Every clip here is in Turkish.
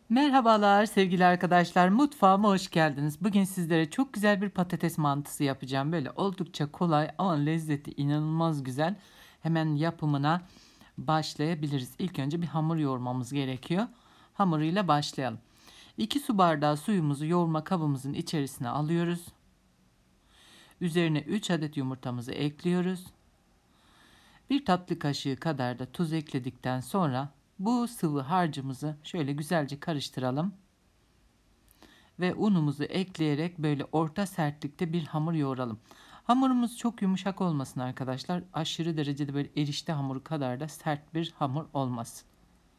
Merhabalar sevgili arkadaşlar, mutfağıma hoş geldiniz. Bugün sizlere çok güzel bir patates mantısı yapacağım. Böyle oldukça kolay ama lezzeti inanılmaz güzel. Hemen yapımına başlayabiliriz. İlk önce bir hamur yoğurmamız gerekiyor. Hamuruyla başlayalım. 2 su bardağı suyumuzu yoğurma kabımızın içerisine alıyoruz. Üzerine 3 adet yumurtamızı ekliyoruz. 1 tatlı kaşığı kadar da tuz ekledikten sonra bu sıvı harcımızı şöyle güzelce karıştıralım. Ve unumuzu ekleyerek böyle orta sertlikte bir hamur yoğuralım. Hamurumuz çok yumuşak olmasın arkadaşlar. Aşırı derecede böyle erişte hamuru kadar da sert bir hamur olmasın.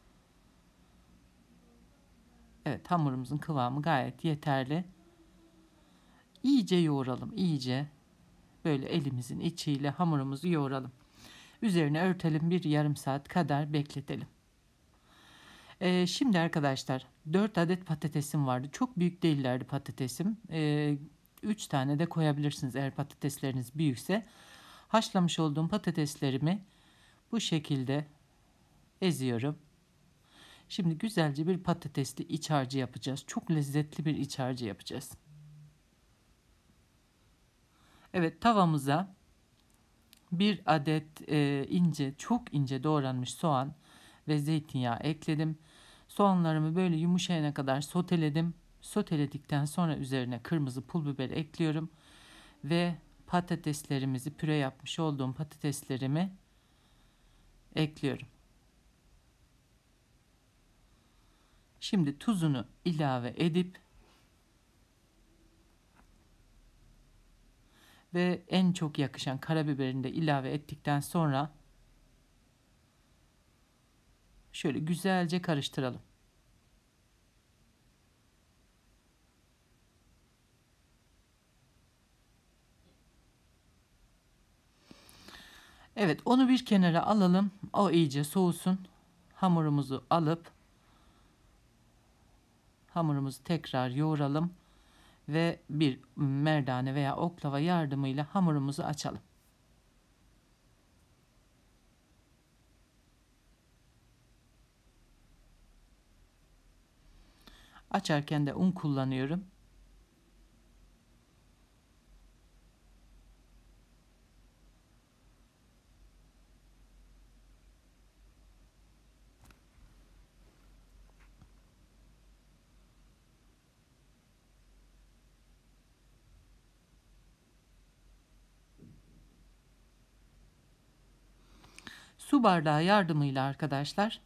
Evet, hamurumuzun kıvamı gayet yeterli. İyice yoğuralım, iyice böyle elimizin içiyle hamurumuzu yoğuralım. Üzerine örtelim, bir yarım saat kadar bekletelim. Şimdi arkadaşlar 4 adet patatesim vardı. Çok büyük değillerdi patatesim. 3 tane de koyabilirsiniz eğer patatesleriniz büyükse. Haşlamış olduğum patateslerimi bu şekilde eziyorum. Şimdi güzelce bir patatesli iç harcı yapacağız. Çok lezzetli bir iç harcı yapacağız. Evet, tavamıza bir adet ince, çok ince doğranmış soğan ve zeytinyağı ekledim. Soğanlarımı böyle yumuşayana kadar soteledim. Soteledikten sonra üzerine kırmızı pul biber ekliyorum ve patateslerimizi, püre yapmış olduğum patateslerimi ekliyorum. Şimdi tuzunu ilave edip ve en çok yakışan karabiberini de ilave ettikten sonra şöyle güzelce karıştıralım. Evet, onu bir kenara alalım. O iyice soğusun. Hamurumuzu alıp hamurumuzu tekrar yoğuralım ve bir merdane veya oklava yardımıyla hamurumuzu açalım. Açarken de un kullanıyorum. Su bardağı yardımıyla arkadaşlar,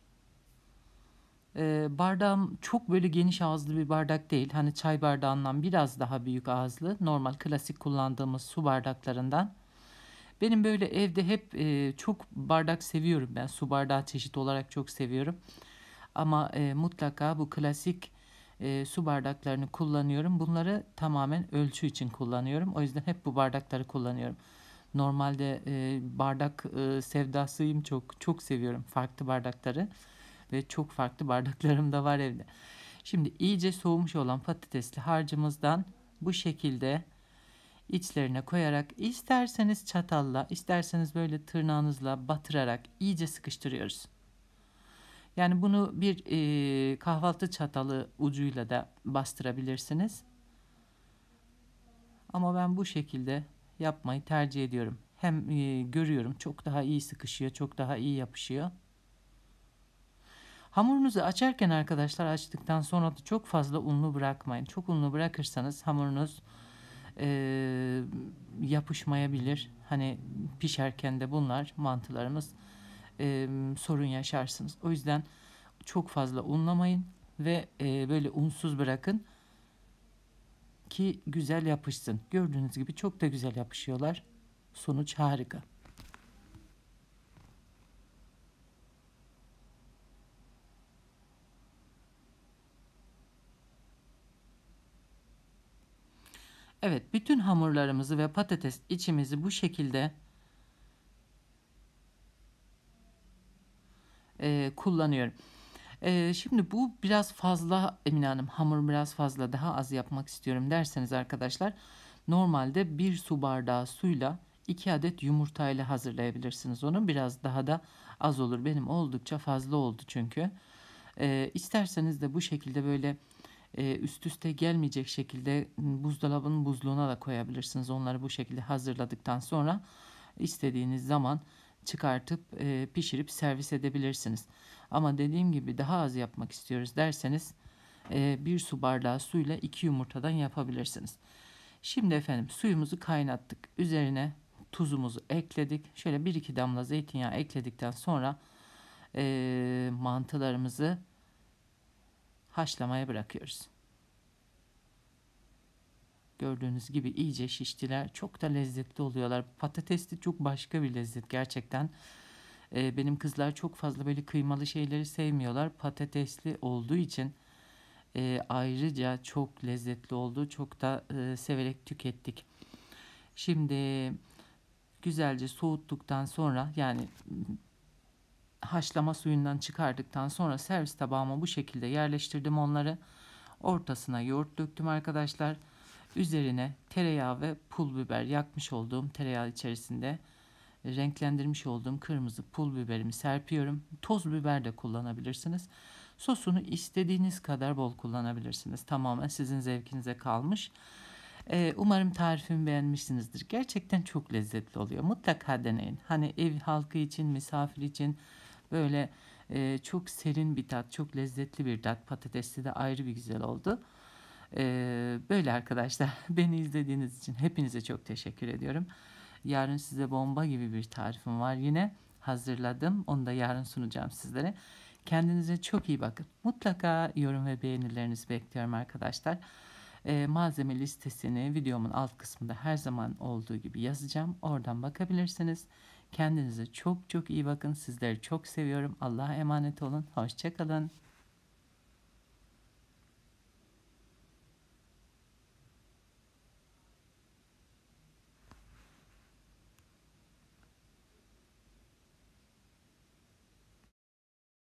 bardağım çok böyle geniş ağızlı bir bardak değil. Hani çay bardağından biraz daha büyük ağızlı. Normal klasik kullandığımız su bardaklarından. Benim böyle evde hep çok bardak seviyorum ben. Su bardağı çeşit olarak çok seviyorum. Ama mutlaka bu klasik su bardaklarını kullanıyorum. Bunları tamamen ölçü için kullanıyorum. O yüzden hep bu bardakları kullanıyorum. Normalde bardak sevdasıyım, çok çok seviyorum farklı bardakları ve çok farklı bardaklarım da var evde. Şimdi iyice soğumuş olan patatesli harcımızdan bu şekilde içlerine koyarak isterseniz çatalla, isterseniz böyle tırnağınızla batırarak iyice sıkıştırıyoruz. Yani bunu bir kahvaltı çatalı ucuyla da bastırabilirsiniz. Ama ben bu şekilde yapmayı tercih ediyorum. Hem görüyorum çok daha iyi sıkışıyor, çok daha iyi yapışıyor. Hamurunuzu açarken arkadaşlar, açtıktan sonra da çok fazla unlu bırakmayın. Çok unlu bırakırsanız hamurunuz e, yapışmayabilir. Hani pişerken de bunlar mantılarımız sorun yaşarsınız. O yüzden çok fazla unlamayın ve böyle unsuz bırakın ki güzel yapışsın. Gördüğünüz gibi çok da güzel yapışıyorlar. Sonuç harika. Evet, bütün hamurlarımızı ve patates içimizi bu şekilde kullanıyorum. Şimdi bu biraz fazla Emine Hanım, hamur biraz fazla, daha az yapmak istiyorum derseniz arkadaşlar, normalde bir su bardağı suyla 2 adet yumurtayla hazırlayabilirsiniz onu. Biraz daha da az olur. Benim oldukça fazla oldu çünkü. İsterseniz de bu şekilde böyle üst üste gelmeyecek şekilde buzdolabının buzluğuna da koyabilirsiniz. Onları bu şekilde hazırladıktan sonra istediğiniz zaman çıkartıp pişirip servis edebilirsiniz. Ama dediğim gibi daha az yapmak istiyoruz derseniz bir su bardağı suyla 2 yumurtadan yapabilirsiniz. Şimdi efendim suyumuzu kaynattık. Üzerine tuzumuzu ekledik. Şöyle bir iki damla zeytinyağı ekledikten sonra mantılarımızı haşlamaya bırakıyoruz. Gördüğünüz gibi iyice şiştiler. Çok da lezzetli oluyorlar. Patatesli çok başka bir lezzet gerçekten. Benim kızlar çok fazla böyle kıymalı şeyleri sevmiyorlar. Patatesli olduğu için ayrıca çok lezzetli oldu. Çok da severek tükettik. Şimdi güzelce soğuttuktan sonra yani haşlama suyundan çıkardıktan sonra servis tabağıma bu şekilde yerleştirdim onları. Ortasına yoğurt döktüm arkadaşlar. Üzerine tereyağı ve pul biber yakmış olduğum tereyağı içerisinde renklendirmiş olduğum kırmızı pul biberimi serpiyorum. Toz biber de kullanabilirsiniz. Sosunu istediğiniz kadar bol kullanabilirsiniz. Tamamen sizin zevkinize kalmış. Umarım tarifimi beğenmişsinizdir. Gerçekten çok lezzetli oluyor. Mutlaka deneyin. Hani ev halkı için, misafir için böyle çok serin bir tat, çok lezzetli bir tat. Patatesli de ayrı bir güzel oldu. Böyle arkadaşlar. Beni izlediğiniz için hepinize çok teşekkür ediyorum. Yarın size bomba gibi bir tarifim var yine. Hazırladım. Onu da yarın sunacağım sizlere. Kendinize çok iyi bakın. Mutlaka yorum ve beğenilerinizi bekliyorum arkadaşlar. Malzeme listesini videomun alt kısmında her zaman olduğu gibi yazacağım. Oradan bakabilirsiniz. Kendinize çok çok iyi bakın. Sizleri çok seviyorum. Allah'a emanet olun. Hoşça kalın.